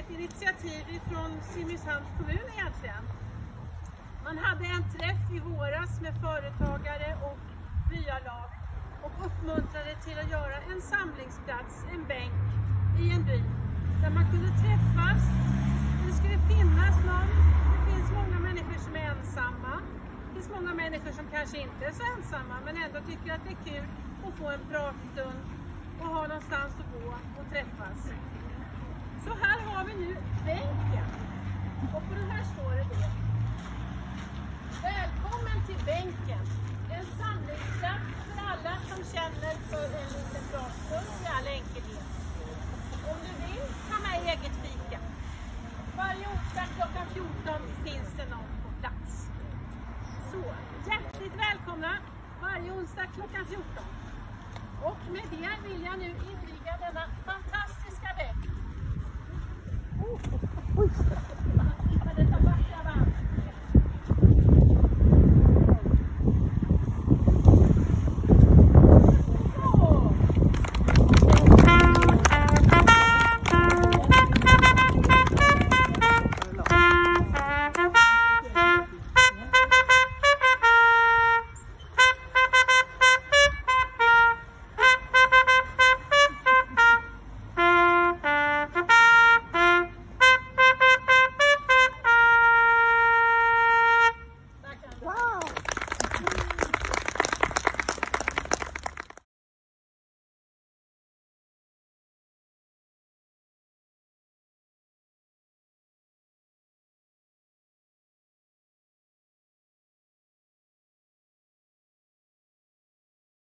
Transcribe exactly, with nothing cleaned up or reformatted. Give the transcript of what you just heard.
ett initiativ från Simrishamns kommun egentligen. Man hade en träff i våras med företagare och byalag och uppmuntrade till att göra en samlingsplats, en bänk i en by där man kunde träffas. Det skulle finnas någon, det finns många människor som är ensamma. Det finns många människor som kanske inte är så ensamma men ändå tycker att det är kul att få en pratstund och ha någonstans att gå och träffas. Så här har vi nu bänken. Och på den här står det då: välkommen till bänken. En samlingsplats för alla som känner för en liten pratstund i all enkelhet. Om du vill, ta med eget fika. Varje onsdag klockan fjorton finns det någon på plats. Så, hjärtligt välkomna varje onsdag klockan fjorton. Och med det vill jag nu inviga denna fantastiska bänk. Oh, oj, oj.